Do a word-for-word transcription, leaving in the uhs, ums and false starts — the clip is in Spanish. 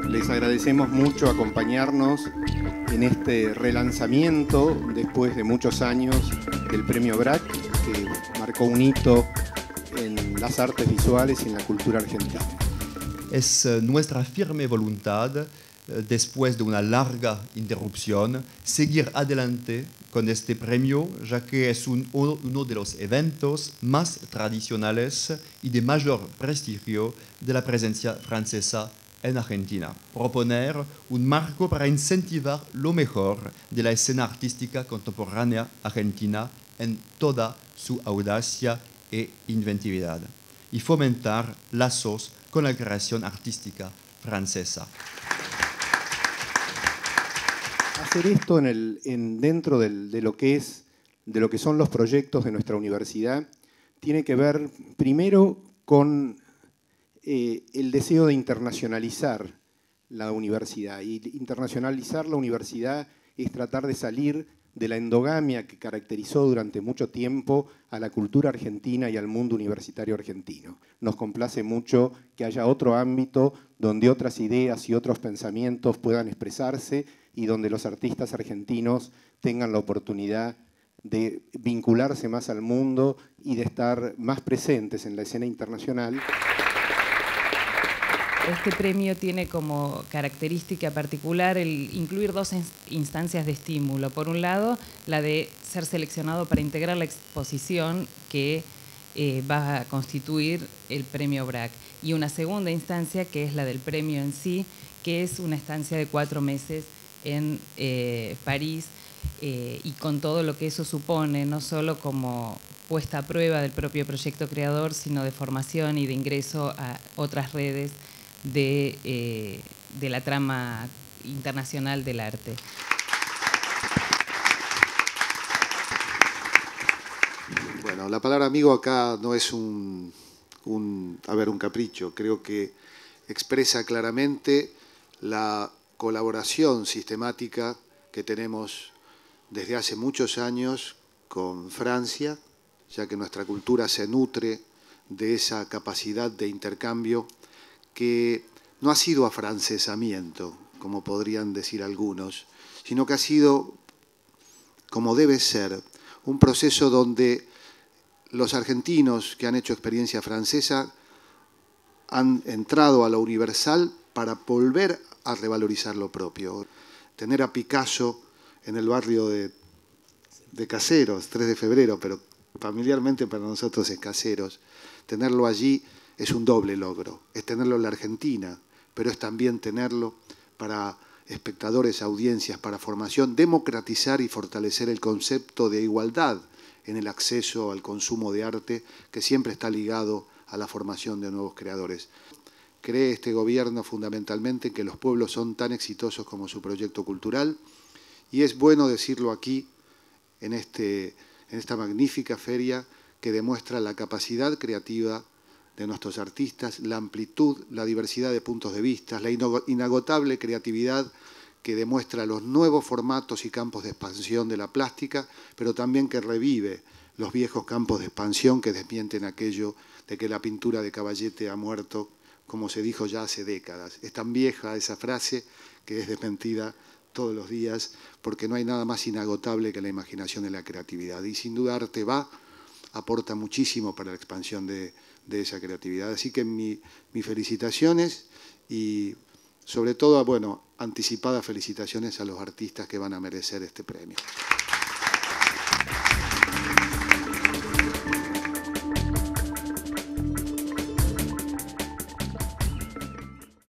Les agradecemos mucho acompañarnos en este relanzamiento después de muchos años del Premio BRAC, que marcó un hito en las artes visuales y en la cultura argentina. Es uh, nuestra firme voluntad, uh, después de una larga interrupción, seguir adelante con este premio, ya que es un, uno de los eventos más tradicionales y de mayor prestigio de la presencia francesa en Argentina. Proponer un marco para incentivar lo mejor de la escena artística contemporánea argentina en toda su audacia e inventividad, y fomentar lazos con la creación artística francesa. Hacer esto en el, en, dentro del, de, lo que es, de lo que son los proyectos de nuestra universidad tiene que ver primero con eh, el deseo de internacionalizar la universidad. Y internacionalizar la universidad es tratar de salir de la endogamia que caracterizó durante mucho tiempo a la cultura argentina y al mundo universitario argentino. Nos complace mucho que haya otro ámbito donde otras ideas y otros pensamientos puedan expresarse y donde los artistas argentinos tengan la oportunidad de vincularse más al mundo y de estar más presentes en la escena internacional. Este premio tiene como característica particular el incluir dos instancias de estímulo. Por un lado, la de ser seleccionado para integrar la exposición que eh, va a constituir el premio BRAC. Y una segunda instancia, que es la del premio en sí, que es una estancia de cuatro meses en eh, París, eh, y con todo lo que eso supone, no solo como puesta a prueba del propio proyecto creador, sino de formación y de ingreso a otras redes de, eh, de la trama internacional del arte. Bueno, la palabra amigo acá no es un, un, a ver, un capricho, creo que expresa claramente la colaboración sistemática que tenemos desde hace muchos años con Francia, ya que nuestra cultura se nutre de esa capacidad de intercambio que no ha sido afrancesamiento, como podrían decir algunos, sino que ha sido, como debe ser, un proceso donde los argentinos que han hecho experiencia francesa han entrado a lo universal para volver a revalorizar lo propio. Tener a Picasso en el barrio de, de Caseros, tres de febrero, pero familiarmente para nosotros es Caseros, tenerlo allí es un doble logro. Es tenerlo en la Argentina, pero es también tenerlo para espectadores, audiencias, para formación, democratizar y fortalecer el concepto de igualdad en el acceso al consumo de arte, que siempre está ligado a la formación de nuevos creadores. Cree este gobierno fundamentalmente que los pueblos son tan exitosos como su proyecto cultural, y es bueno decirlo aquí, en, este, en esta magnífica feria que demuestra la capacidad creativa de nuestros artistas, la amplitud, la diversidad de puntos de vista, la inagotable creatividad que demuestra los nuevos formatos y campos de expansión de la plástica, pero también que revive los viejos campos de expansión que desmienten aquello de que la pintura de Caballete ha muerto, como se dijo ya hace décadas. Es tan vieja esa frase que es desmentida todos los días, porque no hay nada más inagotable que la imaginación y la creatividad. Y sin duda Arte Va aporta muchísimo para la expansión de, de esa creatividad. Así que mi, mis felicitaciones y sobre todo, bueno, anticipadas felicitaciones a los artistas que van a merecer este premio.